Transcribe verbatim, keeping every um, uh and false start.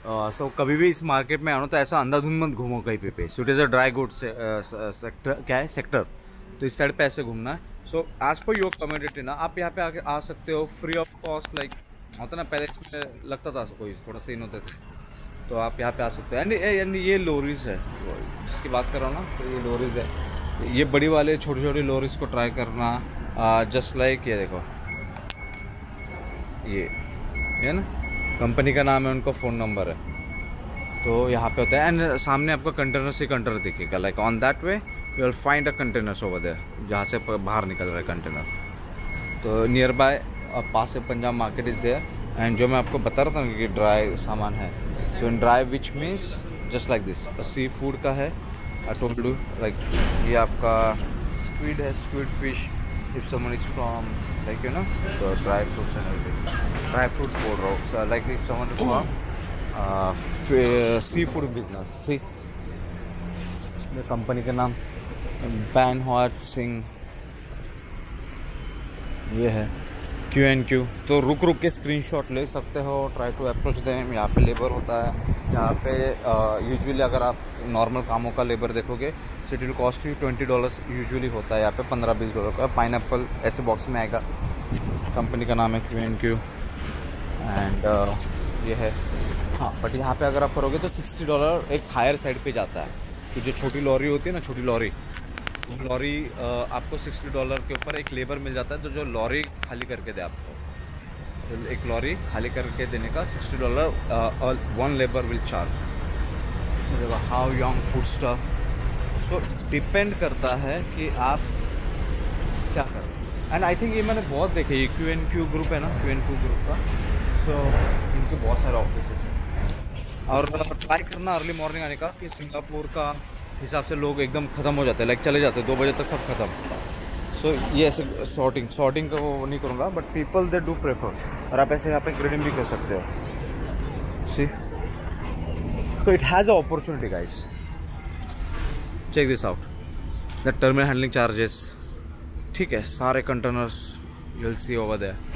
सो कभी भी इस मार्केट में आना तो ऐसा अंधाधुंध मत घूमो कहीं पे पे। So it is a dry goods sector, क्या है सेक्टर, तो इस साइड पे ऐसे घूमना है। So as per your community ना आप यहाँ पे आके आ सकते हो फ्री ऑफ कॉस्ट। लाइक होता ना पहले इसमें लगता था कोई थोड़ा सीन होते थे, तो आप यहाँ पे आ सकते हो। एंड एंड ये लोरीज है जिसकी बात कर रहा हूँ ना, तो ये लोरीज है। ये बड़ी वाले छोटी छोटी लोरीज को ट्राई करना, जस्ट लाइक ये देखो, ये है ना, कंपनी का नाम है, उनका फ़ोन नंबर है, तो यहाँ पे होता है। एंड सामने आपका कंटेनर से कंटेनर दिखेगा, like on that way you will find a containers over there, जहाँ से बाहर निकल रहा है कंटेनर। तो नियर बाय पास से Punjab market is there. And जो मैं आपको बता रहा था कि ड्राई सामान है, so in dry which means just like this, seafood का है। आई टोल्ड यू लाइक ये आपका स्क्विड है, squid fish, if someone is from like you know तो dry fruits and everything, dry fruits बोल रहा हूँ, like if someone is from seafood business. Sea company का नाम वैन हॉट सिंह, ये है क्यू एन क्यू। तो रुक रुक के स्क्रीनशॉट ले सकते हो, ट्राई टू अप्रोच देम। यहाँ पे लेबर होता है, यहाँ पे यूजुअली uh, अगर आप नॉर्मल कामों का लेबर देखोगे so it will cost you twenty dollars usually होता है, यहाँ पे पंद्रह बीस डॉलर का। पाइन एप्पल ऐसे बॉक्स में आएगा, कंपनी का नाम है क्यू एन क्यू। एंड ये है हाँ, बट यहाँ पे अगर आप करोगे तो सिक्सटी डॉलर एक हायर साइड पे जाता है। तो जो छोटी लॉरी होती है ना, छोटी लॉरी, वो लॉरी आपको सिक्सटी डॉलर के ऊपर एक लेबर मिल जाता है, तो जो लॉरी खाली करके दे आपको, तो एक लॉरी खाली करके देने का sixty dollar one labour will charge. How young food stuff, so depend करता है कि आप क्या करें। एंड आई थिंक ये मैंने बहुत देखे, ये क्यू एन क्यू ग्रुप है ना, क्यू एन क्यू ग्रुप का, सो so, इनके बहुत सारे ऑफिस हैं। और ट्राई करना अर्ली मॉर्निंग आने का, कि सिंगापुर का हिसाब से लोग एकदम ख़त्म हो जाते हैं, लाइक चले जाते हैं दो बजे तक सब खत्म। सो so, ये ऐसे सॉर्टिंग सॉर्टिंग का वो नहीं करूँगा, but people they do prefer. और आप ऐसे यहाँ पे ग्रेडिंग भी कर सकते हो। See so it has a opportunity guys, check this out, the terminal handling charges, ठीक है, सारे containers you will see over there.